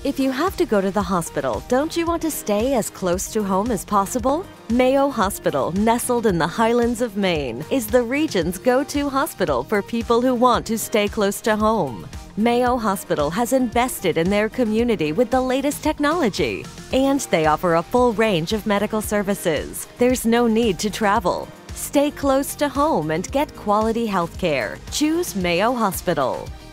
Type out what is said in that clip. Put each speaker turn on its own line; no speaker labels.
If you have to go to the hospital, don't you want to stay as close to home as possible? Mayo Hospital, nestled in the Highlands of Maine, is the region's go-to hospital for people who want to stay close to home. Mayo Hospital has invested in their community with the latest technology, and they offer a full range of medical services. There's no need to travel. Stay close to home and get quality health care. Choose Mayo Hospital.